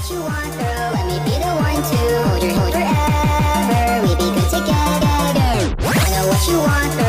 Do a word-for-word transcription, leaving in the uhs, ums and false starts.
what you want, girl. Let me be the one to hold your hand forever. We be good together. I know what you want, girl.